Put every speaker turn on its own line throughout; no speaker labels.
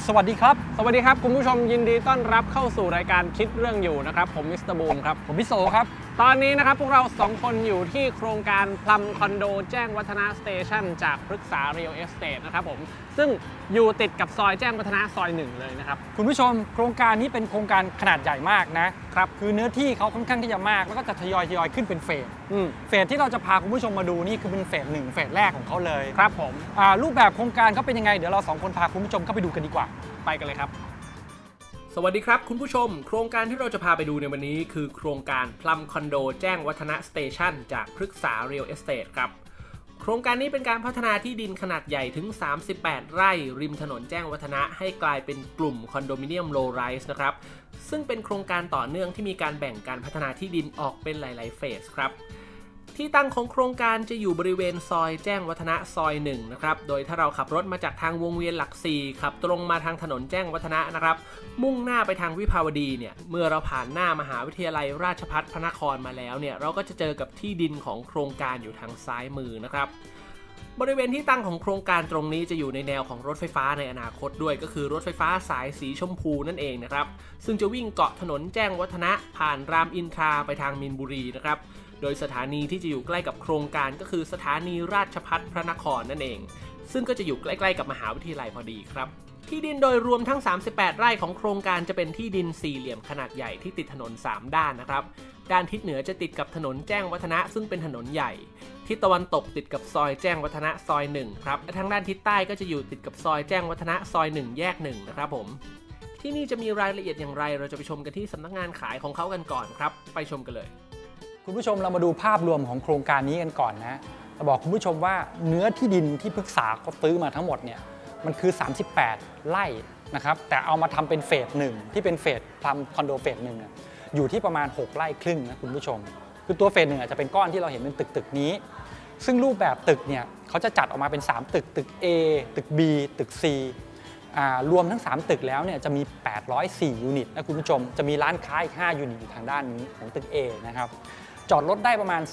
สวัสดีครับ
คุณผู้ชมยินดีต้อนรับเข้าสู่รายการคิดเรื่องอยู่นะครับผมมิสเตอร์บูมครับ
ผมพี่โซครับ
ตอนนี้นะครับพวกเรา2คนอยู่ที่โครงการพลัมคอนโดแจ้งวัฒนะสเตชันจากพฤกษา Real Estate นะครับผมซึ่งอยู่ติดกับซอยแจ้งวัฒนะซอย1เลยนะครับ
คุณผู้ชมโครงการนี้เป็นโครงการขนาดใหญ่มากนะครับคือเนื้อที่เขาค่อนข้างที่จะมากแล้วก็จะทยอยขึ้นเป็นเฟสที่เราจะพาคุณผู้ชมมาดูนี่คือเป็นเฟส1เฟสแรกของเขาเลย
ครับผม
รูปแบบโครงการเขาเป็นยังไงเดี๋ยวเรา2คนพาคุณผู้ชมเข้าไปดูกันดีกว่า
ไปกันเลยครับ
สวัสดีครับคุณผู้ชมโครงการที่เราจะพาไปดูในวันนี้คือโครงการพลัมคอนโดแจ้งวัฒนะสเตชันจากพฤกษา Real Estate ครับโครงการนี้เป็นการพัฒนาที่ดินขนาดใหญ่ถึง38ไร่ริมถนนแจ้งวัฒนะให้กลายเป็นกลุ่มคอนโดมิเนียมโลไรส์นะครับซึ่งเป็นโครงการต่อเนื่องที่มีการแบ่งการพัฒนาที่ดินออกเป็นหลายๆเฟสครับที่ตั้งของโครงการจะอยู่บริเวณซอยแจ้งวัฒนะซอย1นะครับโดยถ้าเราขับรถมาจากทางวงเวียนหลัก4ขับตรงมาทางถนนแจ้งวัฒนะนะครับมุ่งหน้าไปทางวิภาวดีเนี่ยเมื่อเราผ่านหน้ามหาวิทยาลัยราชภัฏพระนครมาแล้วเนี่ยเราก็จะเจอกับที่ดินของโครงการอยู่ทางซ้ายมือนะครับบริเวณที่ตั้งของโครงการตรงนี้จะอยู่ในแนวของรถไฟฟ้าในอนาคตด้วยก็คือรถไฟฟ้าสายสีชมพูนั่นเองนะครับซึ่งจะวิ่งเกาะถนนแจ้งวัฒนะผ่านรามอินทราไปทางมีนบุรีนะครับโดยสถานีที่จะอยู่ใกล้กับโครงการก็คือสถานีราชภัฏพระนครนั่นเองซึ่งก็จะอยู่ใกล้ๆกับมหาวิทยาลัยพอดีครับที่ดินโดยรวมทั้ง38ไร่ของโครงการจะเป็นที่ดินสี่เหลี่ยมขนาดใหญ่ที่ติดถนน3ด้านนะครับด้านทิศเหนือจะติดกับถนนแจ้งวัฒนะซึ่งเป็นถนนใหญ่ทิศตะวันตกติดกับซอยแจ้งวัฒนะซอย1ครับและทางด้านทิศใต้ก็จะอยู่ติดกับซอยแจ้งวัฒนะซอย1แยก1นะครับผมที่นี่จะมีรายละเอียดอย่างไรเราจะไปชมกันที่สำนักงานขายของเขากันก่อนครับไปชมกันเลย
คุณผู้ชมเรามาดูภาพรวมของโครงการนี้กันก่อนนะเราบอกคุณผู้ชมว่าเนื้อที่ดินที่พฤกษาเขาซื้อมาทั้งหมดเนี่ยมันคือ38ไร่นะครับแต่เอามาทำเป็นเฟส1ที่เป็นเฟสพลัมคอนโดเฟส1อยู่ที่ประมาณ6ไร่ครึ่งนะคุณผู้ชมคือตัวเฟส1จะเป็นก้อนที่เราเห็นเป็นตึกนี้ซึ่งรูปแบบตึกเนี่ยเขาจะจัดออกมาเป็น3ตึก A ตึก B ตึก C รวมทั้ง3ตึกแล้วเนี่ยจะมี804ยูนิตนะคุณผู้ชมจะมีร้านค้าอีก5ยูนิตอยู่ทางด้านนี้ของตึก A นะครับจอดรถได้ประมาณ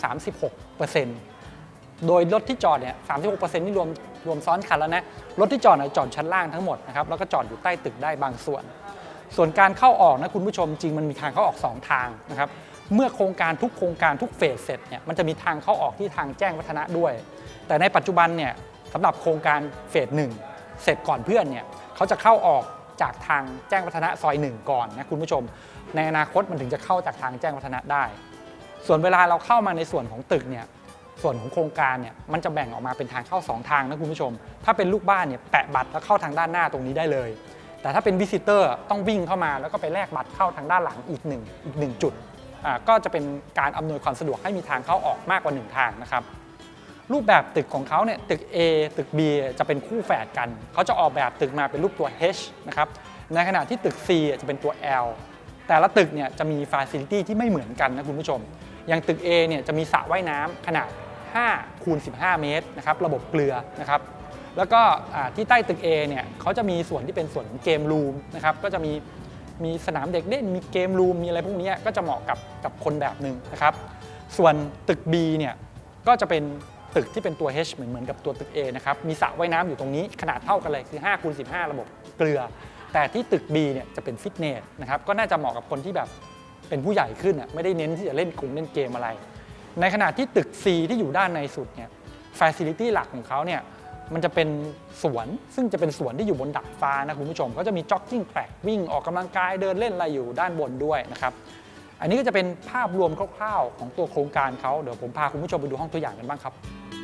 36%โดยรถที่จอดเนี่ย 36% นี่รวมซ้อนคันแล้วนะรถที่จอดจอดชั้นล่างทั้งหมดนะครับแล้วก็จอดอยู่ใต้ตึกได้บางส่วนการเข้าออกนะคุณผู้ชมจริงมันมีทางเข้าออก2ทางนะครับเมื่อโครงการทุกเฟสเสร็จเนี่ยมันจะมีทางเข้าออกที่ทางแจ้งวัฒนะด้วยแต่ในปัจจุบันเนี่ยสำหรับโครงการเฟส1เสร็จก่อนเพื่อนเนี่ยเขาจะเข้าออกจากทางแจ้งวัฒนะซอย1ก่อนนะคุณผู้ชมในอนาคตมันถึงจะเข้าจากทางแจ้งวัฒนะได้ส่วนเวลาเราเข้ามาในส่วนของตึกเนี่ยส่วนของโครงการเนี่ยมันจะแบ่งออกมาเป็นทางเข้า2ทางนะคุณผู้ชมถ้าเป็นลูกบ้านเนี่ยแปะบัตรแล้วเข้าทางด้านหน้าตรงนี้ได้เลยแต่ถ้าเป็นวิสิเตอร์ต้องวิ่งเข้ามาแล้วก็ไปแลกบัตรเข้าทางด้านหลังอีก1จุดก็จะเป็นการอำนวยความสะดวกให้มีทางเข้าออกมากกว่า1ทางนะครับรูปแบบตึกของเขาเนี่ยตึก A ตึก B จะเป็นคู่แฝดกันเขาจะออกแบบตึกมาเป็นรูปตัว H นะครับในขณะที่ตึก C จะเป็นตัว L แต่ละตึกเนี่ยจะมีฟาซิลิตี้ที่ไม่เหมือนกันนะคุณผู้ชมอย่างตึก A เนี่ยจะมีสระว่ายน้ำขนาด5x15 เมตรนะครับระบบเกลือนะครับแล้วก็ที่ใต้ตึก A เนี่ยเขาจะมีส่วนที่เป็นส่วนของเกมรูมนะครับก็จะมีสนามเด็กเล่นมีเกมรูมมีอะไรพวกนี้ก็จะเหมาะกับคนแบบหนึ่งนะครับส่วนตึก B เนี่ยก็จะเป็นตึกที่เป็นตัว H เหมือนกับตัวตึก A นะครับมีสระว่ายน้ำอยู่ตรงนี้ขนาดเท่ากันเลยคือ 5x15 ระบบเกลือแต่ที่ตึก B เนี่ยจะเป็นฟิตเนสนะครับก็น่าจะเหมาะกับคนที่แบบเป็นผู้ใหญ่ขึ้นไม่ได้เน้นที่จะเล่นเกมอะไรในขณะที่ตึก C ที่อยู่ด้านในสุดเนี่ยฟาซิลิตี้หลักของเขาเนี่ยมันจะเป็นสวนซึ่งจะเป็นสวนที่อยู่บนดาดฟ้านะคุณผู้ชมก็จะมีจ็อกกิ้งแทร็กวิ่งออกกำลังกายเดินเล่นอะไรอยู่ด้านบนด้วยนะครับอันนี้ก็จะเป็นภาพรวมคร่าวๆของตัวโครงการเขาเดี๋ยวผมพาคุณผู้ชมไปดูห้องตัวอย่างกันบ้างครับ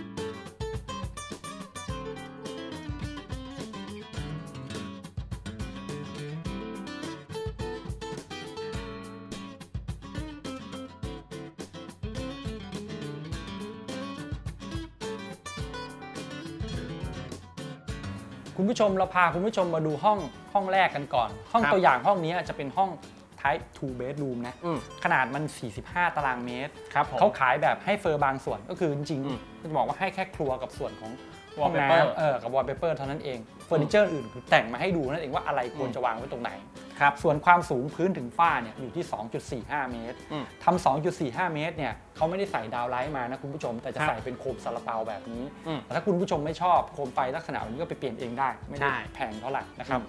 คุณผู้ชมเราพาคุณผู้ชมมาดูห้องแรกกันก่อนห้องตัวอย่างห้องนี้จะเป็นห้อง Type 2 bedroom นะขนาดมัน45ตารางเมตรเขาขายแบบให้เฟอร์บางส่วนก็คือจริงๆจะบอกว่าให้แค่ครัวกับส่วนของห้องน้ำกับวอลเปเปอร์เท่านั้นเองเฟอร์นิเจอร์อื่นคือแต่งมาให้ดูนั่นเองว่าอะไรควรจะวางไว้ตรงไหนส่วนความสูงพื้นถึงฝ้าเนี่ยอยู่ที่ 2.45 เมตรทำ 2.45 เมตรเนี่ยเขาไม่ได้ใส่ดาวไลท์มานะคุณผู้ชมแต่จะใส่เป็นโคมซาลาเปาแบบนี้แต่ถ้าคุณผู้ชมไม่ชอบโคมไฟลักษณะแบบนี้ก็ไปเปลี่ยนเองได้ไม่ได้แพงเท่าไหร่นะครับ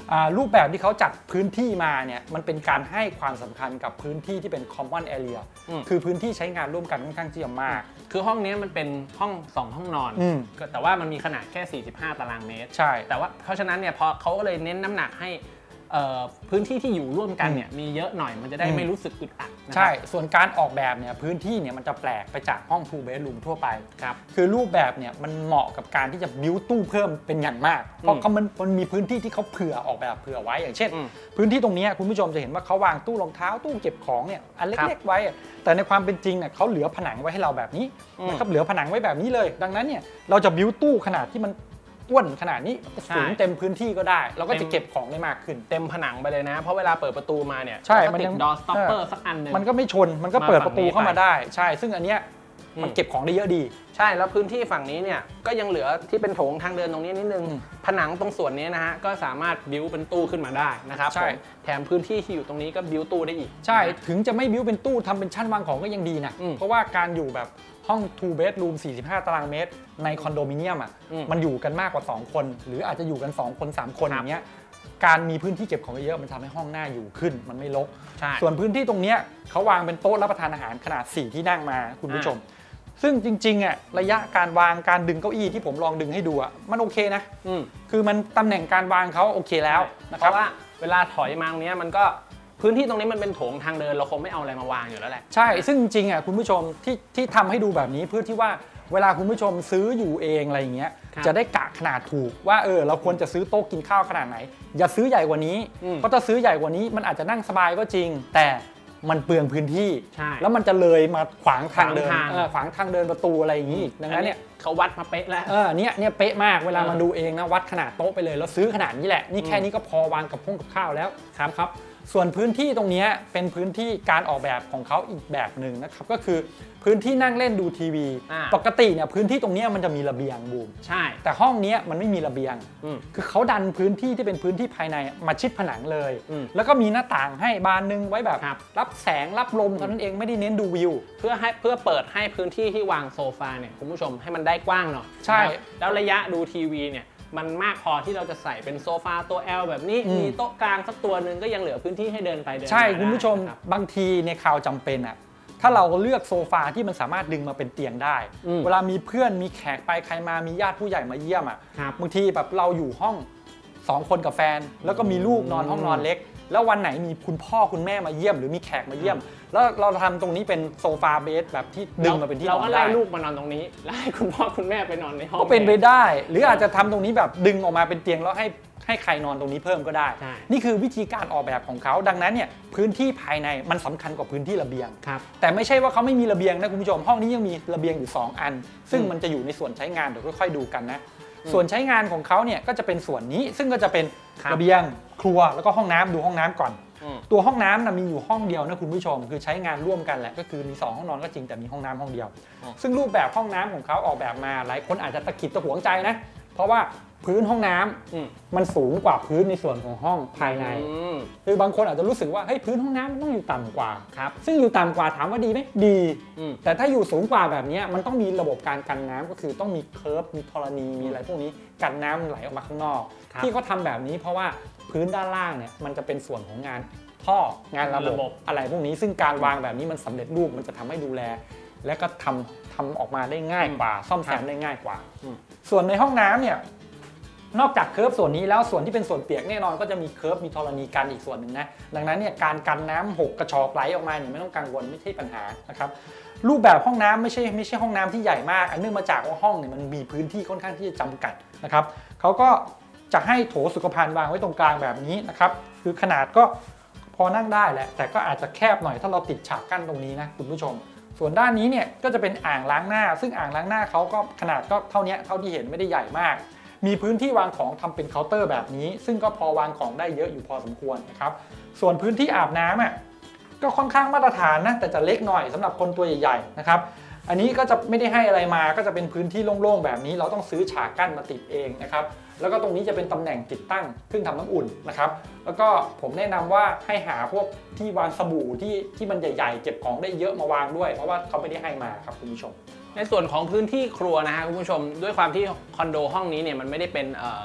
รูปแบบที่เขาจัดพื้นที่มาเนี่ยมันเป็นการให้ความสำคัญกับพื้นที่ที่เป็น common area คือพื้นที่ใช้งานร่วมกันค่อนข้างที่จะมาก
คือห้องนี้มันเป็นห้อง2ห้องนอนแต่ว่ามันมีขนาดแค่45ตารางเมตร
ใช่
แต่ว่าเพราะฉะนั้นเนี่ยพอเขาก็เลยเน้นน้ำหนักให้พื้นที่ที่อยู่ร่วมกันเนี่ยมีเยอะหน่อยมันจะได้ไม่รู้สึกอึดอัด
ใช่ส่วนการออกแบบเนี่ยพื้นที่เนี่ยมันจะแปลกไปจากห้อง 2 bedroom ทั่วไป
ครับ
คือรูปแบบเนี่ยมันเหมาะกับการที่จะบิ้วตู้เพิ่มเป็นอย่างมากเพราะมันมีพื้นที่ที่เขาเผื่อออกแบบเผื่อไว้อย่างเช่นพื้นที่ตรงนี้คุณผู้ชมจะเห็นว่าเขาวางตู้รองเท้าตู้เก็บของเนี่ยอันเล็กๆไว้แต่ในความเป็นจริงเนี่ยเขาเหลือผนังไว้ให้เราแบบนี้นะครับเหลือผนังไว้แบบนี้เลยดังนั้นเนี่ยเราจะบิ้วตู้ขนาดที่มันอ้วนขนาดนี้สูงเต็มพื้นที่ก็ได้เราก็จะเก็บของได้มากขึ้น
เต็มผนังไปเลยนะเพราะเวลาเปิดประตูมาเนี่ย
ใช่มัน
ติดดอร์สต็อปเปอร์สักอันนึง
มันก็ไม่ชนมันก็เปิดประตูเข้ามาได้ใช่ซึ่งอันเนี้ยมันเก็บของได้เยอะดี
ใช่แล้วพื้นที่ฝั่งนี้เนี่ยก็ยังเหลือที่เป็นโถงทางเดินตรงนี้นิดนึงผนังตรงส่วนนี้นะฮะก็สามารถบิ้วเป็นตู้ขึ้นมาได้นะครับ
ใช่
แถมพื้นที่ที่อยู่ตรงนี้ก็บิ้วตู้ได้อีก
ใช่ถึงจะไม่บิ้วเป็นตู้ทำเป็นชั้นวางของก็ยังดีนะเพราะว่าการอยู่แบบห้อง 2 bedroom 45 ตารางเมตรในคอนโดมิเนียมมันอยู่กันมากกว่า2คนหรืออาจจะอยู่กัน2คน3คนอย่างเงี้ยการมีพื้นที่เก็บของเยอะมันทำให้ห้องหน้าอยู่ขึ้นมันไม่รกส่วนพื้นที่ตรงนี้เขาวางเป็นโต๊ะรับประทานอาหารขนาด4ที่นั่งมาคุณผู้ชมซึ่งจริงๆระยะการวางการดึงเก้าอี้ที่ผมลองดึงให้ดูมันโอเคนะคือมันตำแหน่งการวางเขาโอเคแล้ว
นะครับเพราะว่าเวลาถอยมาตรงนี้มันก็พื้นที่ตรงนี้มันเป็นโถงทางเดินเราคงไม่เอาอะไรมาวางอยู่แล้วแหละ
ใช่ซึ่งจริงคุณผู้ชมที่ทำให้ดูแบบนี้เพื่อที่ว่าเวลาคุณผู้ชมซื้ออยู่เองอะไรอย่างเงี้ยจะได้กะขนาดถูกว่าเราควรจะซื้อโต๊ะกินข้าวขนาดไหนอย่าซื้อใหญ่กว่านี้เพราะถ้าซื้อใหญ่กว่านี้มันอาจจะนั่งสบายก็จริงแต่มันเปลืองพื้นที่แล้วมันจะเลยมาขวางทางเดินขวางทางเดินประตูอะไรอย่างนี้อีกดังนั้นเนี่ย
เขาวัดมาเป๊ะแล้ว
เนี่ยเป๊ะมากเวลามาดูเองนะวัดขนาดโต๊ะไปเลยแล้วซื้อขนาดนี้แหละนี่แค่นี้ก็พอวางกับข้าวแล้วครับส่วนพื้นที่ตรงนี้เป็นพื้นที่การออกแบบของเขาอีกแบบหนึ่งนะครับก็คือพื้นที่นั่งเล่นดูทีวีปกติเนี่ยพื้นที่ตรงนี้มันจะมีระเบียงบูม
ใช่
แต่ห้องนี้มันไม่มีระเบียงคือเขาดันพื้นที่ที่เป็นพื้นที่ภายในมาชิดผนังเลยแล้วก็มีหน้าต่างให้บานนึงไว้แบบรับแสงรับลมเท่านั้นเองไม่ได้เน้นดูวิว
เพื่อเปิดให้พื้นที่ที่วางโซฟาเนี่ยคุณผู้ชมให้มันได้กว้างหน่อย
ใช่
แล้วระยะดูทีวีเนี่ยมันมากพอที่เราจะใส่เป็นโซฟาตัว L แบบนี้มีโต๊ะกลางสักตัวหนึ่งก็ยังเหลือพื้นที่ให้เดินไปเดินมา
ใช่คุณผู้ชมบางทีในข่าวจำเป็นถ้าเราเลือกโซฟาที่มันสามารถดึงมาเป็นเตียงได้เวลามีเพื่อนมีแขกไปใครมามีญาติผู้ใหญ่มาเยี่ยมบางทีแบบเราอยู่ห้อง2คนกับแฟนแล้วก็มีลูกนอนห้องนอนเล็กแล้ววันไหนมีคุณพ่อคุณแม่มาเยี่ยมหรือมีแขกมาเยี่ยมแล้วเราทำตรงนี้เป็นโซฟาเบสแบบที่ดึงมาเป็นที่นอนได้
เราก็ไล่ลูกมานอนตรงนี้แล้วให้คุณพ่อคุณแม่ไปนอนในห้อง
ก็เป็นไปได้หรืออาจจะทำตรงนี้แบบดึงออกมาเป็นเตียงแล้วให้ใครนอนตรงนี้เพิ่มก็ได้นี่คือวิธีการออกแบบของเขาดังนั้นเนี่ยพื้นที่ภายในมันสำคัญกว่าพื้นที่ระเบียงแต่ไม่ใช่ว่าเขาไม่มีระเบียงนะคุณผู้ชมห้องนี้ยังมีระเบียงอยู่2อันซึ่งมันจะอยู่ในส่วนใช้งานเดี๋ยวค่อยๆดูกันนะส่วนใช้งานของเขาเนี่ยก็จะเป็นส่วนนี้ซึ่งก็จะเป็นระเบียงครัวแล้วก็ห้องน้ำดูห้องน้ำก่อนตัวห้องน้ำมีอยู่ห้องเดียวนะคุณผู้ชมคือใช้งานร่วมกันแหละก็คือมี2ห้องนอนก็จริงแต่มีห้องน้ำห้องเดียวซึ่งรูปแบบห้องน้ำของเขาออกแบบมาหลายคนอาจจะตะขิดตะหวงใจนะเพราะว่าพื้นห้องน้ำมันสูงกว่าพื้นในส่วนของห้องภายในคือบางคนอาจจะรู้สึกว่าเฮ้ยพื้นห้องน้ำมันต้องอยู่ต่ำกว่าซึ่งอยู่ต่ำกว่าถามว่าดีไหมดีแต่ถ้าอยู่สูงกว่าแบบนี้มันต้องมีระบบการกันน้ำก็คือต้องมีเคิร์ฟมีธรณีมีอะไรพวกนี้กันน้ำไหลออกมาข้างนอกที่เขาทำแบบนี้เพราะว่าพื้นด้านล่างเนี่ยมันจะเป็นส่วนของงานท่องานระบบอะไรพวกนี้ซึ่งการวางแบบนี้มันสำเร็จรูปมันจะทำให้ดูแลและก็ทำออกมาได้ง่ายกว่าซ่อมแซมได้ง่ายกว่าส่วนในห้องน้ำเนี่ยนอกจากเคิร์ฟส่วนนี้แล้วส่วนที่เป็นส่วนเปียกแน่นอนก็จะมีเคิร์ฟมีธรณีกันอีกส่วนหนึ่งนะดังนั้นเนี่ยการกันน้ำหกกระชอกไหลออกมาเนี่ยไม่ต้องกังวลไม่ใช่ปัญหานะครับรูปแบบห้องน้ำไม่ใช่ห้องน้ำที่ใหญ่มากอันเนื่องมาจากว่าห้องเนี่ยมันมีพื้นที่ค่อนข้างที่จะจำกัดนะครับเขาก็จะให้โถสุขภัณฑ์วางไว้ตรงกลางแบบนี้นะครับคือขนาดก็พอนั่งได้แหละแต่ก็อาจจะแคบหน่อยถ้าเราติดฉากกั้นตรงนี้นะคุณผู้ชมส่วนด้านนี้เนี่ยก็จะเป็นอ่างล้างหน้าซึ่งอ่างล้างหน้าเขาก็ขนาดก็เท่านี้เท่าที่เห็นไม่ได้ใหญ่มากมีพื้นที่วางของทำเป็นเคาน์เตอร์แบบนี้ซึ่งก็พอวางของได้เยอะอยู่พอสมควรนะครับส่วนพื้นที่อาบน้ำก็ค่อนข้างมาตรฐานนะแต่จะเล็กหน่อยสำหรับคนตัวใหญ่ๆนะครับอันนี้ก็จะไม่ได้ให้อะไรมาก็จะเป็นพื้นที่โล่งๆแบบนี้เราต้องซื้อฉากกั้นมาติดเองนะครับแล้วก็ตรงนี้จะเป็นตำแหน่งติดตั้งเครื่องทำน้ำอุ่นนะครับแล้วก็ผมแนะนำว่าให้หาพวกที่วางสบู่ที่มันใหญ่ๆเก็บของได้เยอะมาวางด้วยเพราะว่าเขาไม่ได้ให้มาครับคุณผู้ชมใน
ส่วนของพื้นที่ครัวนะฮะคุณผู้ชมด้วยความที่คอนโดห้องนี้เนี่ยมันไม่ได้เป็น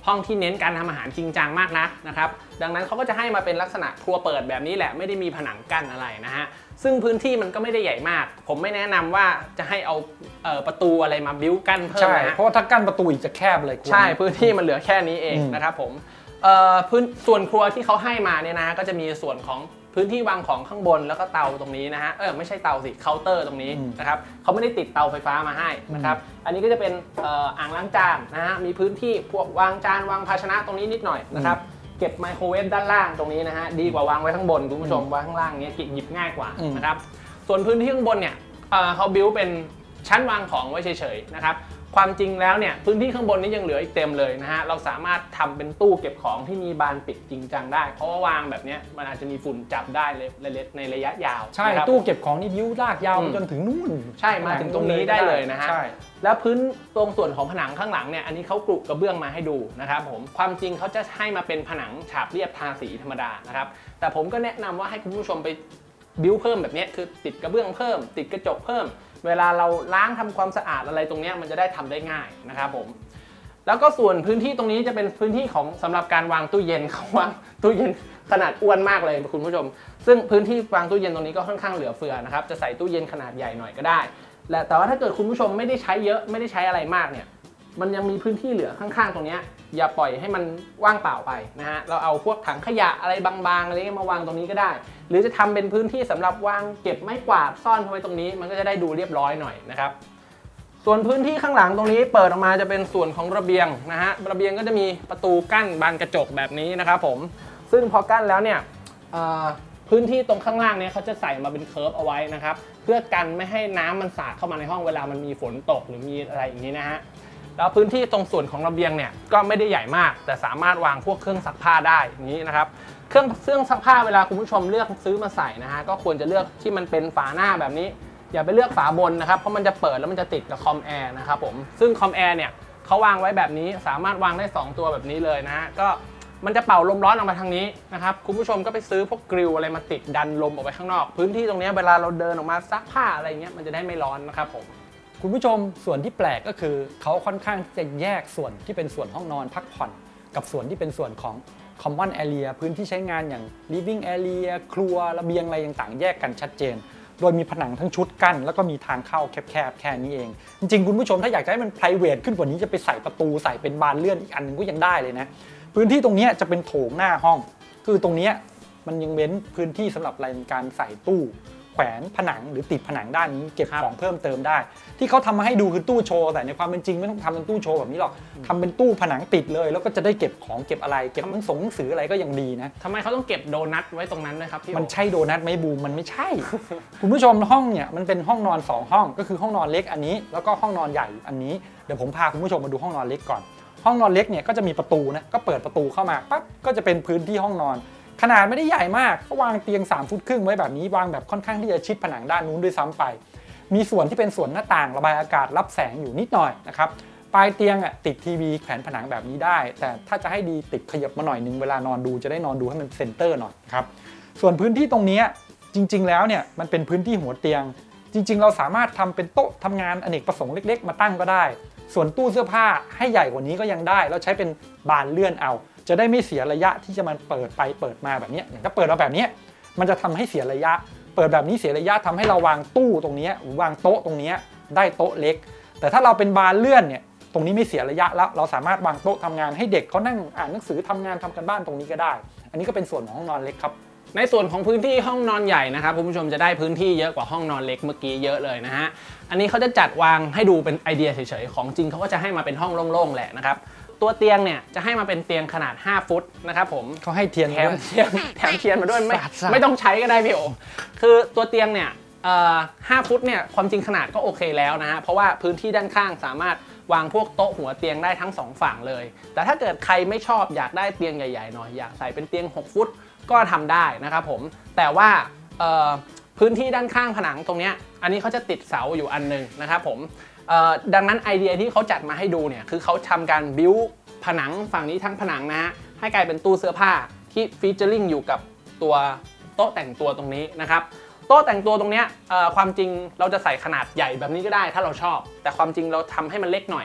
ห้องที่เน้นการทำอาหารจริงจังมากนะครับดังนั้นเขาก็จะให้มาเป็นลักษณะครัวเปิดแบบนี้แหละไม่ได้มีผนังกั้นอะไรนะฮะซึ่งพื้นที่มันก็ไม่ได้ใหญ่มากผมไม่แนะนำว่าจะให้เอาประตูอะไรมาบิ้วกั้นเพิ่มนะ
เพราะว่าถ้ากั้นประตูอีกจะแคบเลย
ใช่พื้นที่มันเหลือแค่นี้เองนะครับผมส่วนครัวที่เขาให้มาเนี่ยนะก็จะมีส่วนของพื้นที่วางของข้างบนแล้วก็เตาตรงนี้นะฮะไม่ใช่เตาสิเคาน์เตอร์ตรงนี้นะครับเขาไม่ได้ติดเตาไฟฟ้ามาให้นะครับอันนี้ก็จะเป็นอ่างล้างจานนะฮะมีพื้นที่พวกวางจานวางภาชนะตรงนี้นิดหน่อยนะครับเก็บไมโครเวฟด้านล่างตรงนี้นะฮะดีกว่าวางไว้ข้างบนคุณผู้ชมวางข้างล่างเนี้ยหยิบง่ายกว่านะครับส่วนพื้นที่ข้างบนเนี่ยเขาบิวเป็นชั้นวางของไว้เฉยๆนะครับความจริงแล้วเนี่ยพื้นที่ข้างบนนี้ยังเหลืออีกเต็มเลยนะฮะเราสามารถทำเป็นตู้เก็บของที่มีบานปิดจริงจังได้เพราะว่าวางแบบนี้มันอาจจะมีฝุ่นจับได้ในระยะยาว
ใช่ตู้เก็บของนี่บิ้วลากยาวจนถึงนู่น
ใช่มาถึงตรงนี้ได้เลยนะฮะแล้วพื้นตรงส่วนของผนังข้างหลังเนี่ยอันนี้เขากรุกระเบื้องมาให้ดูนะครับผมความจริงเขาจะให้มาเป็นผนังฉาบเรียบทาสีธรรมดานะครับแต่ผมก็แนะนำว่าให้คุณผู้ชมไปบิ้วเพิ่มแบบนี้คือติดกระเบื้องเพิ่มติดกระจกเพิ่มเวลาเราล้างทำความสะอาดอะไรตรงนี้มันจะได้ทำได้ง่ายนะครับผมแล้วก็ส่วนพื้นที่ตรงนี้จะเป็นพื้นที่ของสำหรับการวางตู้เย็นเขาวางตู้เย็นขนาดอ้วนมากเลยคุณผู้ชมซึ่งพื้นที่วางตู้เย็นตรงนี้ก็ค่อนข้างเหลือเฟือนะครับจะใส่ตู้เย็นขนาดใหญ่หน่อยก็ได้แต่ว่าถ้าเกิดคุณผู้ชมไม่ได้ใช้เยอะไม่ได้ใช้อะไรมากเนี่ยมันยังมีพื้นที่เหลือข้างๆตรงนี้อย่าปล่อยให้มันว่างเปล่าไปนะฮะเราเอาพวกถังขยะอะไรบางๆอะไรมาวางตรงนี้ก็ได้หรือจะทำเป็นพื้นที่สำหรับวางเก็บไม้กวาดซ่อนไว้ตรงนี้มันก็จะได้ดูเรียบร้อยหน่อยนะครับส่วนพื้นที่ข้างหลังตรงนี้เปิดออกมาจะเป็นส่วนของระเบียงนะฮะระเบียงก็จะมีประตูกั้นบานกระจกแบบนี้นะครับผมซึ่งพอกั้นแล้วเนี่ยพื้นที่ตรงข้างล่างเนี่ยเขาจะใส่มาเป็นเคิร์ฟเอาไว้นะครับเพื่อกันไม่ให้น้ำมันสาดเข้ามาในห้องเวลามันมีฝนตกหรือมีอะไรอย่างนี้นะฮะแล้วพื้นที่ตรงส่วนของระเบียงเนี่ยก็ไม่ได้ใหญ่มากแต่สามารถวางพวกเครื่องซักผ้าได้อย่างนี้นะครับเครื่องซักผ้าเวลาคุณผู้ชมเลือกซื้อมาใส่นะฮะก็ควรจะเลือกที่มันเป็นฝาหน้าแบบนี้อย่าไปเลือกฝาบนนะครับเพราะมันจะเปิดแล้วมันจะติดกับคอมแอร์นะครับผมซึ่งคอมแอร์เนี่ยเขาวางไว้แบบนี้สามารถวางได้2ตัวแบบนี้เลยนะฮะก็มันจะเป่าลมร้อนออกมาทางนี้นะครับคุณผู้ชมก็ไปซื้อพวกกริลอะไรมาติดดันลมออกไปข้างนอกพื้นที่ตรงนี้เวลาเราเดินออกมาซักผ้าอะไรเงี้ยมันจะได้ไม่ร้อนนะครับผม
คุณผู้ชมส่วนที่แปลกก็คือเขาค่อนข้างจะแยกส่วนที่เป็นส่วนห้องนอนพักผ่อนกับส่วนที่เป็นส่วนของ common area พื้นที่ใช้งานอย่าง living area ครัวระเบียงอะไรต่างๆแยกกันชัดเจนโดยมีผนังทั้งชุดกั้นแล้วก็มีทางเข้าแคบๆแค่นี้เองจริงๆคุณผู้ชมถ้าอยากจะให้มัน private ขึ้นกว่านี้จะไปใส่ประตูใส่เป็นบานเลื่อนอีกอันนึงก็ยังได้เลยนะพื้นที่ตรงนี้จะเป็นโถงหน้าห้องคือตรงนี้มันยังเว้นพื้นที่สำหรับการใส่ตู้แขวนผนังหรือติดผนังด้านนี้เก็บของเพิ่มเติมได้ที่เขาทำมาให้ดูคือตู้โชว์แต่ในความเป็นจริงไม่ต้องทำเป็นตู้โชว์แบบนี้หรอกทำเป็นตู้ผนังติดเลยแล้วก็จะได้เก็บของเก็บอะไรเก็บหนังสืออะไรก็ยังดีนะ
ทำไมเขาต้องเก็บโดนัทไว้ตรงนั้นด้วยครับพี่
มันใช่โดนัทไหมบูมมันไม่ใช่ คุณผู้ชมห้องเนี่ยมันเป็นห้องนอน2ห้องก็คือห้องนอนเล็กอันนี้แล้วก็ห้องนอนใหญ่อันนี้เดี๋ยวผมพาคุณผู้ชมมาดูห้องนอนเล็กก่อนห้องนอนเล็กเนี่ยก็จะมีประตูนะก็เปิดประตูเข้ามาปั๊บก็จะเป็นพื้นที่ห้องนอนขนาดไม่ได้ใหญ่มากก็วางเตียง3 ฟุตครึ่งไว้แบบนี้วางแบบค่อนข้างที่จะชิดผนังด้านนู้นด้วยซ้ำไปมีส่วนที่เป็นส่วนหน้าต่างระบายอากาศรับแสงอยู่นิดหน่อยนะครับปลายเตียงติดทีวีแขวนผนังแบบนี้ได้แต่ถ้าจะให้ดีติดขยับมาหน่อยนึงเวลานอนดูจะได้นอนดูให้มันเซนเตอร์หน่อยครับส่วนพื้นที่ตรงนี้จริงๆแล้วเนี่ยมันเป็นพื้นที่หัวเตียงจริงๆเราสามารถทำเป็นโต๊ะทำงานอเนกประสงค์เล็กๆมาตั้งก็ได้ส่วนตู้เสื้อผ้าให้ใหญ่กว่านี้ก็ยังได้แล้วใช้เป็นบานเลื่อนเอาจะได้ไม่เสียระยะที่จะมันเปิดไปเปิดมาแบบนี้อย่างถ้าเปิดมาแบบนี้มันจะทำให้เสียระยะเปิดแบบนี้เสียระยะทำให้เราวางตู้ตรงนี้หรือวางโต๊ะตรงนี้ได้โต๊ะเล็กแต่ถ้าเราเป็นบานเลื่อนเนี่ยตรงนี้ไม่เสียระยะแล้วเราสามารถวางโต๊ะทำงานให้เด็กเขานั่งอ่านหนังสือทำงานทำกันบ้านตรงนี้ก็ได้อันนี้ก็เป็นส่วนของห้องนอนเล็กครับ
ในส่วนของพื้นที่ห้องนอนใหญ่นะครับคุณผู้ชมจะได้พื้นที่เยอะกว่าห้องนอนเล็กเมื่อกี้เยอะเลยนะฮะอันนี้เขาจะจัดวางให้ดูเป็นไอเดียเฉยๆของจริงเขาก็จะให้มาเป็นห้องโล่งๆแหละนะครับตัวเตียงเนี่ยจะให้มาเป็นเตียงขนาด5 ฟุตนะครับผม
เขาให้เทียน
แถมเทียนมาด้วยไม่ต้องใช้ก็ได้พี่โอคือตัวเตียงเนี่ย5 ฟุตเนี่ยความจริงขนาดก็โอเคแล้วนะฮะเพราะว่าพื้นที่ด้านข้างสามารถวางพวกโต๊ะหัวเตียงได้ทั้ง2ฝั่งเลยแต่ถ้าเกิดใครไม่ชอบอยากได้เตียงใหญ่ๆหน่อยอยากใส่เป็นเตียง6 ฟุตก็ทำได้นะครับผมแต่ว่าพื้นที่ด้านข้างผนังตรงนี้อันนี้เขาจะติดเสาอยู่อันนึงนะครับผมดังนั้นไอเดียที่เขาจัดมาให้ดูเนี่ยคือเขาทำการบิ้วผนังฝั่งนี้ทั้งผนังนะฮะให้กลายเป็นตู้เสื้อผ้าที่ฟีเจอริงอยู่กับตัวโต๊ะแต่งตัวตรงนี้นะครับโต๊ะแต่งตัวตรงนี้ความจริงเราจะใส่ขนาดใหญ่แบบนี้ก็ได้ถ้าเราชอบแต่ความจริงเราทำให้มันเล็กหน่อย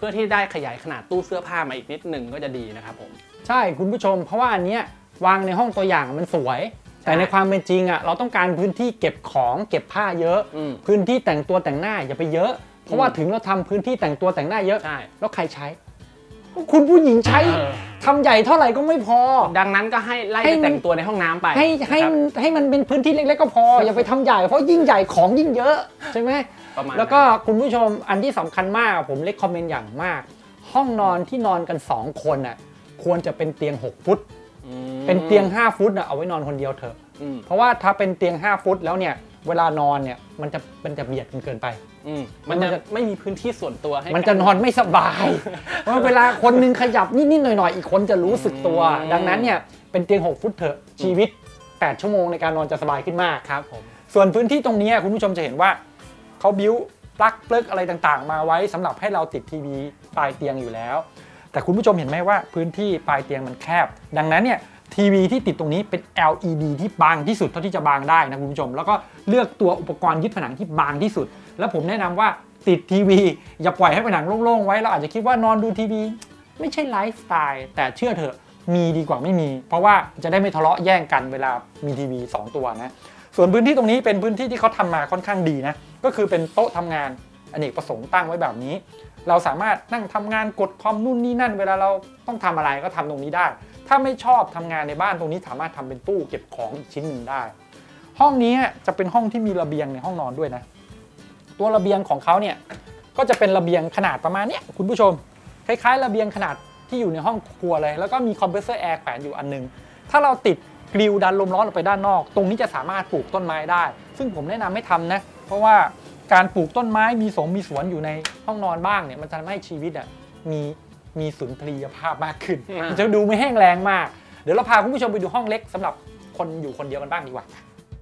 พื่อที่ได้ขยายขนาดตู้เสื้อผ้ามาอีกนิดหนึ่งก็จะดีนะครับผม
ใช่คุณผู้ชมเพราะว่าอันเนี้ยวางในห้องตัวอย่างมันสวยแต่ในความเป็นจริงอ่ะเราต้องการพื้นที่เก็บของเก็บผ้าเยอะพื้นที่แต่งตัวแต่งหน้าอย่าไปเยอะเพราะว่าถึงเราทำพื้นที่แต่งตัวแต่งหน้าเยอะแล้วใครใช้คุณผู้หญิงใช้ทำใหญ่เท่าไหร่ก็ไม่พอ
ดังนั้นก็ให้ไล่ไปแต่งตัวในห้องน้ำไป
ให้มันเป็นพื้นที่เล็กๆก็พออย่าไปทำใหญ่เพราะยิ่งใหญ่ของยิ่งเยอะใช่ไหมแล้วก็คุณผู้ชมอันที่สำคัญมากผมเล็กคอมเมนต์อย่างมากห้องนอนที่นอนกัน2คนน่ะควรจะเป็นเตียง6 ฟุตเป็นเตียง5 ฟุตเอาไว้นอนคนเดียวเถอะเพราะว่าถ้าเป็นเตียง5 ฟุตแล้วเนี่ยเวลานอนเนี่ยมันจะเบียดกันเกินไป
มันจะไม่มีพื้นที่ส่วนตัวให้
มันจะนอนไม่สบายเพราะเวลาคนนึงขยับนิดๆหน่อยๆอีกคนจะรู้สึกตัวดังนั้นเนี่ยเป็นเตียง6 ฟุตเถอะชีวิต8 ชั่วโมงในการนอนจะสบายขึ้นมาก
ครับผม
ส่วนพื้นที่ตรงนี้คุณผู้ชมจะเห็นว่าเขาบิ้วปลั๊กเปลิกอะไรต่างๆมาไว้สำหรับให้เราติดทีวีปลายเตียงอยู่แล้วแต่คุณผู้ชมเห็นไหมว่าพื้นที่ปลายเตียงมันแคบดังนั้นเนี่ยทีวีที่ติดตรงนี้เป็น LED ที่บางที่สุดเท่าที่จะบางได้นะคุณผู้ชมแล้วก็เลือกตัวอุปกรณ์ยึดผนังที่บางที่สุดแล้วผมแนะนำว่าติดทีวีอย่าปล่อยให้ผนังโล่งๆไว้เราอาจจะคิดว่านอนดูทีวีไม่ใช่ไลฟ์สไตล์แต่เชื่อเถอะมีดีกว่าไม่มีเพราะว่าจะได้ไม่ทะเลาะแย่งกันเวลามีทีวี2 ตัวนะส่วนพื้นที่ตรงนี้เป็นพื้นที่ที่เขาทำมาค่อนข้างดีนะก็คือเป็นโต๊ะทำงานอเนกประสงค์ตั้งไว้แบบนี้เราสามารถนั่งทำงานกดคอมนู่นนี่นั่นเวลาเราต้องทำอะไรก็ทำตรงนี้ได้ถ้าไม่ชอบทำงานในบ้านตรงนี้สามารถทำเป็นตู้เก็บของอีกชิ้นหนึ่งได้ห้องนี้จะเป็นห้องที่มีระเบียงในห้องนอนด้วยนะตัวระเบียงของเขาเนี่ยก็จะเป็นระเบียงขนาดประมาณนี้คุณผู้ชมคล้ายๆระเบียงขนาดที่อยู่ในห้องครัวเลยแล้วก็มีคอมเพรสเซอร์แอร์แขวนอยู่อันนึงถ้าเราติดกริลดันลมร้อนออกไปด้านนอกตรงนี้จะสามารถปลูกต้นไม้ได้ซึ่งผมแนะนำให้ทำนะเพราะว่าการปลูกต้นไม้มีสวนอยู่ในห้องนอนบ้างเนี่ยมันจะทำให้ชีวิตมีสุนทรียภาพมากขึ้นมันจะดูไม่แห้งแล้งมากเดี๋ยวเราพาคุณผู้ชมไปดูห้องเล็กสำหรับคนอยู่คนเดียวกันบ้างดีกว่า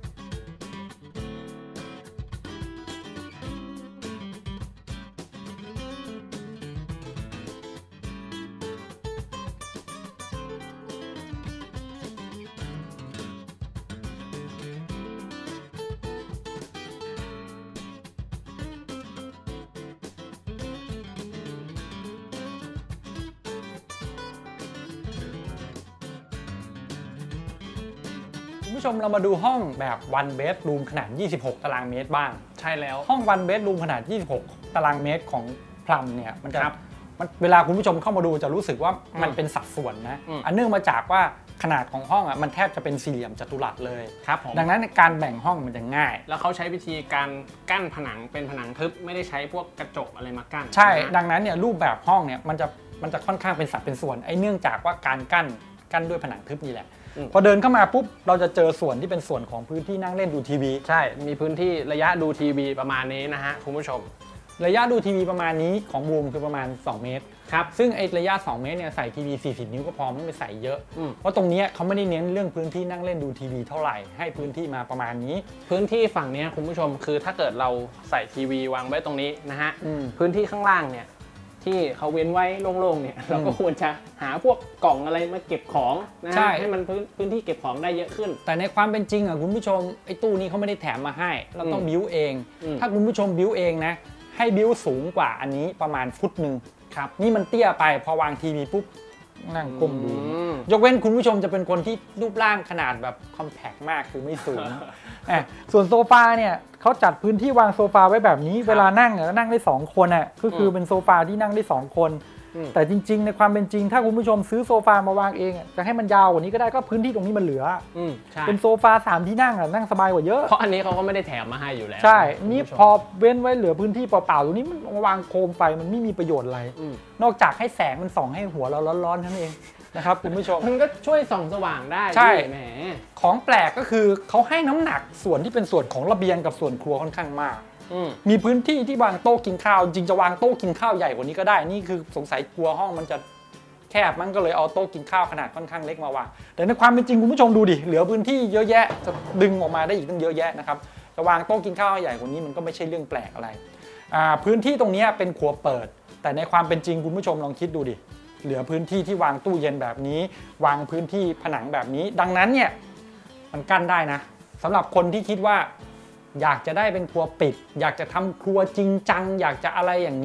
คุณผู้ชมเรามาดูห้องแบบ one bedroom ขนาด26 ตารางเมตรบ้าง
ใช่แล้ว
ห้อง one bedroom ขนาด26 ตารางเมตรของพลัมเนี่ยมันเวลาคุณผู้ชมเข้ามาดูจะรู้สึกว่ามันเป็นสัดส่วนนะอันเนื่องมาจากว่าขนาดของห้องมันแทบจะเป็นสี่เหลี่ยมจัตุรัสเลย
ครับ
ดังนั้นการแบ่งห้องมันจะง่าย
แล้วเขาใช้วิธีการกั้นผนังเป็นผนังทึบไม่ได้ใช้พวกกระจกอะไรมากั้น
ใช่ดังนั้นเนี่ยรูปแบบห้องเนี่ยมันจะค่อนข้างเป็นสัดเป็นส่วนเนื่องจากว่าการกั้นด้วยผนังทึบนี่แหละพอเดินเข้ามาปุ๊บเราจะเจอส่วนที่เป็นส่วนของพื้นที่นั่งเล่นดูทีวี
ใช่มีพื้นที่ระยะดูทีวีประมาณนี้นะฮะคุณผู้ชม
ระยะดูทีวีประมาณนี้ของบูมคือประมาณ2 เมตร
ครับ
ซึ่งระยะ2 เมตรเนี่ยใส่ทีวี40 นิ้วก็พอไม่ไปใส่เยอะเพราะตรงนี้เขาไม่ได้เน้นเรื่องพื้นที่นั่งเล่นดูทีวีเท่าไหร่ให้พื้นที่มาประมาณนี้
พื้นที่ฝั่งนี้คุณผู้ชมคือถ้าเกิดเราใส่ทีวีวางไว้ตรงนี้นะฮะพื้นที่ข้างล่างเนี่ยที่เขาเว้นไว้โล่งๆเนี่ยเราก็ควรจะหาพวกกล่องอะไรมาเก็บของนะให้มันพื้นที่เก็บของได้เยอะขึ้น
แต่ในความเป็นจริงคุณผู้ชมตู้นี้เขาไม่ได้แถมมาให้เราต้องบิ้วเองถ้าคุณผู้ชมบิ้วเองนะให้บิ้วสูงกว่าอันนี้ประมาณฟุตหนึ่ง
ครับ
นี่มันเตี้ยไปพอวางทีวีปุ๊บนั่งก้มดูยกเว้นคุณผู้ชมจะเป็นคนที่รูปร่างขนาดแบบคอมแพคมากคือไม่สูงส่วนโซฟาเนี่ยเขาจัดพื้นที่วางโซฟาไว้แบบนี้เวลานั่งก็นั่งได้2 คนก็คือเป็นโซฟาที่นั่งได้2 คนแต่จริงๆในความเป็นจริงถ้าคุณผู้ชมซื้อโซฟามาวางเองจะให้มันยาวกว่านี้ก็ได้ก็พื้นที่ตรงนี้มันเหลือเป็นโซฟา3 ที่นั่งนั่งสบายกว่าเยอะ
เพราะอันนี้เขาก็ไม่ได้แถมมาให้อยู่แล้ว
ใช่นี่พอเว้นไว้เหลือพื้นที่เปล่าๆตรงนี้มันวางโคมไฟมันไม่มีประโยชน์อะไรนอกจากให้แสงมันส่องให้หัวเราร้อนๆนั่นเองนะครับคุณผู้ชม
มันก็ช่วยส่องสว่างได้
ใช่แหมของแปลกก็คือเขาให้น้ำหนักส่วนที่เป็นส่วนของระเบียงกับส่วนครัวค่อนข้างมากมีพื้นที่ที่วางโต๊ะกินข้าวจริงจะวางโต๊ะกินข้าวใหญ่กว่านี้ก็ได้นี่คือสงสัยกลัวห้องมันจะแคบมันก็เลยเอาโต๊ะกินข้าวขนาดค่อนข้างเล็กมาวางแต่ในความเป็นจริงคุณผู้ชมดูดิเหลือพื้นที่เยอะแยะจะดึงออกมาได้อีกตั้งเยอะแยะนะครับจะวางโต๊ะกินข้าวใหญ่กว่านี้มันก็ไม่ใช่เรื่องแปลกอะไรพื้นที่ตรงนี้เป็นครัวเปิดแต่ในความเป็นจริงคุณผู้ชมลองคิดดูดิเหลือพื้นที่ที่วางตู้เย็นแบบนี้วางพื้นที่ผนังแบบนี้ดังนั้นเนี่ยมันกั้นได้นะสำหรับคนที่คิดว่าอยากจะได้เป็นครัวปิดอยากจะทำครัวจริงจังอยากจะอะไรอย่างเงี้ย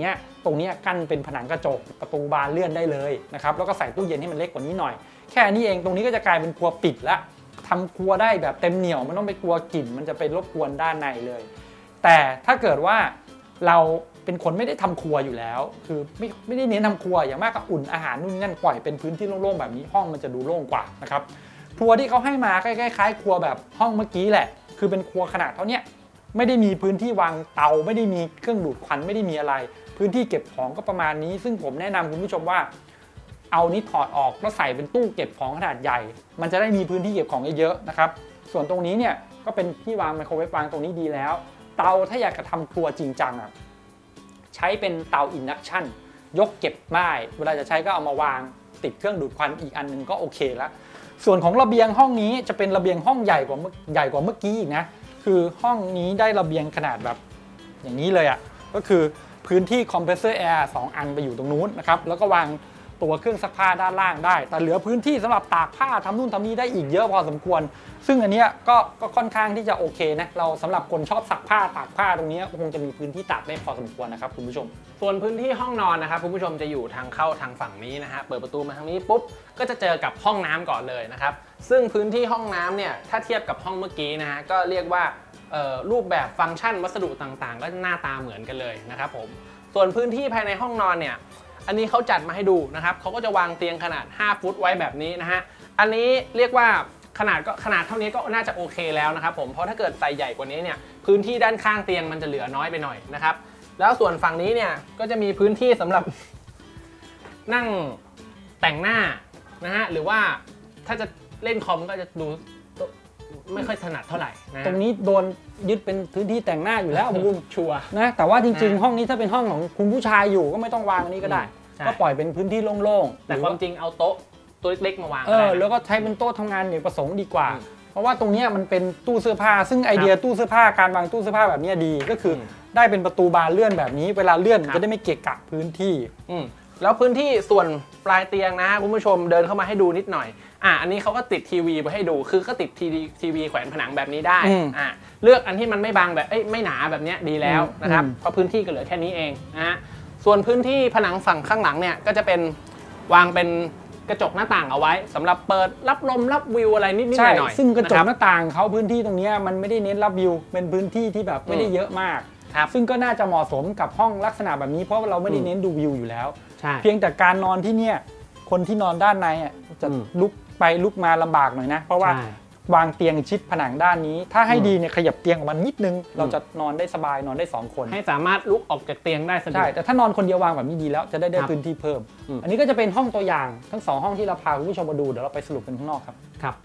ตรงนี้กั้นเป็นผนังกระจกประตูบานเลื่อนได้เลยนะครับแล้วก็ใส่ตู้เย็นให้มันเล็กกว่านี้หน่อยแค่นี้เองตรงนี้ก็จะกลายเป็นครัวปิดแล้วทำครัวได้แบบเต็มเหนี่ยวไม่ต้องไปกลัวกลิ่นมันจะไปรบกวนด้านในเลยแต่ถ้าเกิดว่าเราเป็นคนไม่ได้ทำครัวอยู่แล้วคือไม่ได้เน้นทำครัวอย่างมากก็อุ่นอาหารนู่นนั่นปล่อยเป็นพื้นที่โล่งๆแบบนี้ห้องมันจะดูโล่งกว่านะครับครัวที่เขาให้มาคล้ายๆครัวแบบห้องเมื่อกี้แหละคือเป็นครัวขนาดเท่านี้ไม่ได้มีพื้นที่วางเตาไม่ได้มีเครื่องดูดควันไม่ได้มีอะไรพื้นที่เก็บของก็ประมาณนี้ซึ่งผมแนะนำคุณผู้ชมว่าเอานี้ถอดออกแล้วใส่เป็นตู้เก็บของขนาดใหญ่มันจะได้มีพื้นที่เก็บของเยอะๆนะครับส่วนตรงนี้เนี่ยก็เป็นที่วางไมโครเวฟวางตรงนี้ดีแล้วเตาถ้าอยากจะทำครัวจริงจังอ่ะใช้เป็นเตาอินดักชันยกเก็บได้เวลาจะใช้ก็เอามาวางติดเครื่องดูดควันอีกอันนึงก็โอเคแล้วส่วนของระเบียงห้องนี้จะเป็นระเบียงห้องใหญ่กว่าเมื่อกี้อีกนะคือห้องนี้ได้ระเบียงขนาดแบบอย่างนี้เลยอ่ะก็คือพื้นที่คอมเพรสเซอร์แอร์2อันไปอยู่ตรงนู้นนะครับแล้วก็วางตัวเครื่องซักผ้าด้านล่างได้แต่เหลือพื้นที่สำหรับตากผ้าทำนู่นทำนี่ได้อีกเยอะพอสมควรซึ่งอันนี้ก็ค่อนข้างที่จะโอเคนะเราสำหรับคนชอบซักผ้าตากผ้าตรงนี้คงจะมีพื้นที่ตากได้พอสมควรนะครับคุณผู้ชม
ส่วนพื้นที่ห้องนอนนะครับคุณผู้ชมจะอยู่ทางเข้าทางฝั่งนี้นะฮะเปิดประตูมาทางนี้ปุ๊บก็จะเจอกับห้องน้ำก่อนเลยนะครับซึ่งพื้นที่ห้องน้ำเนี่ยถ้าเทียบกับห้องเมื่อกี้นะฮะก็เรียกว่ารูปแบบฟังก์ชันวัสดุต่างๆก็หน้าตาเหมือนกันเลยนะครับผมส่วนพื้นที่ภายในห้องนอนเนี่ยอันนี้เขาจัดมาให้ดูนะครับเขาก็จะวางเตียงขนาด5ฟุตไว้แบบนี้นะฮะอันนี้เรียกว่าขนาดเท่านี้ก็น่าจะโอเคแล้วนะครับผมเพราะถ้าเกิดใส่ใหญ่กว่านี้เนี่ยพื้นที่ด้านข้างเตียงมันจะเหลือน้อยไปหน่อยนะครับแล้วส่วนฝั่งนี้เนี่ยก็จะมีพื้นที่สำหรับนั่งแต่งหน้านะฮะหรือว่าถ้าจะเล่นคอมก็จะดูไม่ค่อยถนัดเท่าไหร่นะ
ตรงนี้โดนยึดเป็นพื้นที่แต่งหน้าอยู่แล้วมุม
ชัวร์
นะแต่ว่าจริงๆห้องนี้ถ้าเป็นห้องของคุณผู้ชายอยู่ก็ไม่ต้องวางอันนี้ก็ได้ก็ปล่อยเป็นพื้นที่โล่งๆ
แต่ความจริงเอาโต๊ะตัวเล็กๆมาวาง
แล้วก็ใช้เป็นโต๊ะทำงานอย่างประสงค์ดีกว่าเพราะว่าตรงนี้มันเป็นตู้เสื้อผ้าซึ่งไอเดียตู้เสื้อผ้าการวางตู้เสื้อผ้าแบบนี้ดีก็คือได้เป็นประตูบานเลื่อนแบบนี้เวลาเลื่อนจะได้ไม่เกะกะพื้นที่
แล้วพื้นที่ส่วนปลายเตียงนะคุณผู้ชมเดินเข้ามาให้ดูนิดหน่อยอันนี้เขาก็ติดทีวีไว้ให้ดูคือก็ติดทีวีแขวนผนังแบบนี้ได้เลือกอันที่มันไม่บางแบบไม่หนาแบบนี้ดีแล้วนะครับเพราะพื้นที่ก็เหลือแค่นี้เองนะฮะส่วนพื้นที่ผนังฝั่งข้างหลังเนี่ยก็จะเป็นวางเป็นกระจกหน้าต่างเอาไว้สำหรับเปิดรับลมรับวิวอะไรนิดๆหน่อย
ซึ่งกระจกหน้าต่างเขาพื้นที่ตรงนี้มันไม่ได้เน้นรับวิวเป็นพื้นที่ที่แบบไม่ได้เยอะมากซึ่งก็น่าจะเหมาะสมกับห้องลักษณะแบบนี้เพราะเราไม่ได้เน้นดูวิวอยู่แล้วเพียงแต่การนอนที่เนี่ยคนที่นอนด้านในจะลุกไปลุกมาลำบากหน่อยนะเพราะว่าวางเตียงชิดผนังด้านนี้ถ้าให้ดีเนี่ยขยับเตียงออกมานิดนึงเราจะนอนได้สบายนอนได้2คน
ให้สามารถลุกออกจากเตียงได้สะดวก
ใช่แต่ถ้านอนคนเดียววางแบบนี้ดีแล้วจะได้พื้นที่เพิ่มอันนี้ก็จะเป็นห้องตัวอย่างทั้ง2ห้องที่เราพาคุณผู้ชมมาดูเดี๋ยวเราไปสรุปกันข้างนอกครับ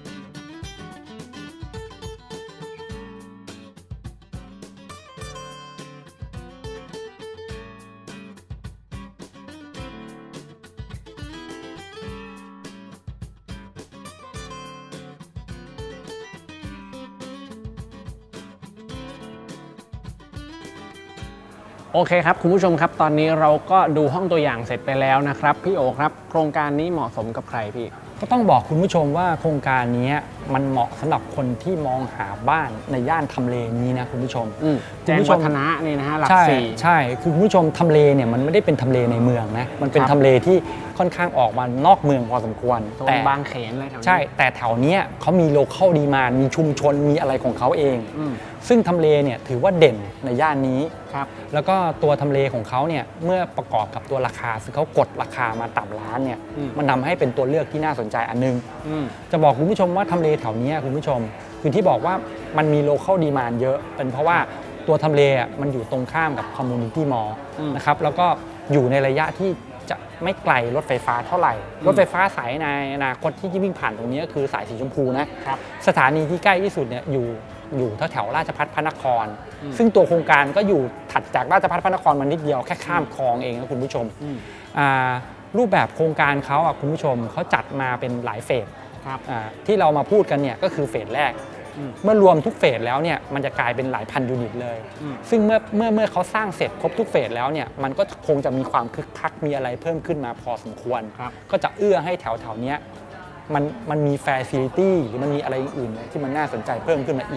โอเคครับคุณผู้ชมครับตอนนี้เราก็ดูห้องตัวอย่างเสร็จไปแล้วนะครับพี่โอครับโครงการนี้เหมาะสมกับใครพี่
ก็ต้องบอกคุณผู้ชมว่าโครงการนี้มันเหมาะสำหรับคนที่มองหาบ้านในย่านทำเลนี้นะคุณผู้ชม
แจ้งวัฒนะนี่นะฮะหลักสี่
ใช่คือคุณผู้ชมทำเลเนี่ยมันไม่ได้เป็นทำเลในเมืองนะมันเป็นทำเลที่ค่อนข้างออกมานอกเมืองพอสมควร
แต่บางเขนอะไรแถวนี้
ใช่แต่แถวนี้เขามีโลคอลดีมานด์มีชุมชนมีอะไรของเขาเองซึ่งทำเลเนี่ยถือว่าเด่นในย่านนี้แล้วก็ตัวทำเลของเขาเนี่ยเมื่อประกอบกับตัวราคาซึ่งเขากดราคามาต่ำล้านเนี่ยมันทำให้เป็นตัวเลือกที่น่าสนใจอันนึงจะบอกคุณผู้ชมว่าทำเลแถวนี้คุณผู้ชมคือที่บอกว่ามันมีโลคอลดีมานด์เยอะเป็นเพราะว่าตัวทำเลมันอยู่ตรงข้ามกับคอมมูนิตี้มอลล์นะครับแล้วก็อยู่ในระยะที่จะไม่ไกลรถไฟฟ้าเท่าไหร่รถไฟฟ้าสายในอนาคตที่วิ่งผ่านตรงนี้ก็คือสายสีชมพูนะสถานีที่ใกล้ที่สุดเนี่ยอยู่แถวราชภัฏพระนครซึ่งตัวโครงการก็อยู่ถัดจากราชภัฏพระนครมานิดเดียวแค่ข้ามคลองเองนะคุณผู้ชมรูปแบบโครงการเขาคุณผู้ชมเขาจัดมาเป็นหลายเฟสที่เรามาพูดกันเนี่ยก็คือเฟสแรกเมื่อรวมทุกเฟสแล้วเนี่ยมันจะกลายเป็นหลายพันยูนิตเลยซึ่งเมื่อเขาสร้างเสร็จครบทุกเฟสแล้วเนี่ยมันก็คงจะมีความคึกคักมีอะไรเพิ่มขึ้นมาพอสมควรก็จะเอื้อให้แถวๆนี้มันมีแฟซิลิตี้หรือมันมีอะไรอื่นที่มันน่าสนใจเพิ่มขึ้นมาอีก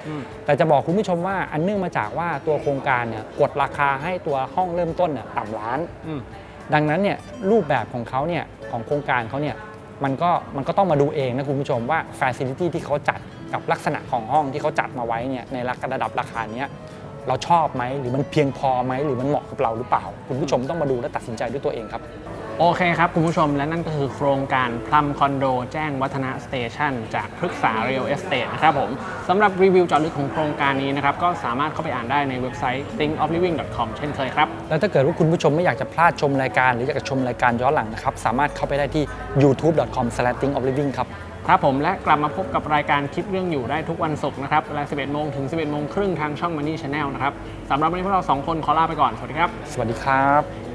แต่จะบอกคุณผู้ชมว่าอันเนื่องมาจากว่าตัวโครงการเนี่ยกดราคาให้ตัวห้องเริ่มต้นเนี่ยต่ำล้านดังนั้นเนี่ยรูปแบบของเขาเนี่ยของโครงการเขาเนี่ยมันก็ต้องมาดูเองนะคุณผู้ชมว่า Facility ที่เขาจัดกับลักษณะของห้องที่เขาจัดมาไว้เนี่ยในระดับราคาเนี้ยเราชอบไหมหรือมันเพียงพอไหมหรือมันเหมาะกับเราหรือเปล่าคุณผู้ชมต้องมาดูและตัดสินใจด้วยตัวเองครับ
โอเคครับคุณผู้ชมและนั่นก็คือโครงการพลัมคอนโดแจ้งวัฒนะสเตชันจากพฤกษา Real Estate นะครับผมสำหรับรีวิวเจาะลึกของโครงการนี้นะครับก็สามารถเข้าไปอ่านได้ในเว็บไซต์ thinkofliving.com เช่นเคยครับ
แล้วถ้าเกิดว่าคุณผู้ชมไม่อยากจะพลาดชมรายการหรืออยากจะชมรายการย้อนหลังนะครับสามารถเข้าไปได้ที่ youtube.com/thinkofliving ครับ
ครับผมและกลับมาพบกับรายการคิดเรื่องอยู่ได้ทุกวันศุกร์นะครับเวลา 11 โมงถึง 11 โมงครึ่งทางช่อง Money Channel นะครับสำหรับวันนี้พวกเรา2 คนขอลาไปก่อนสวัสดีครับ
สวัสดีครับ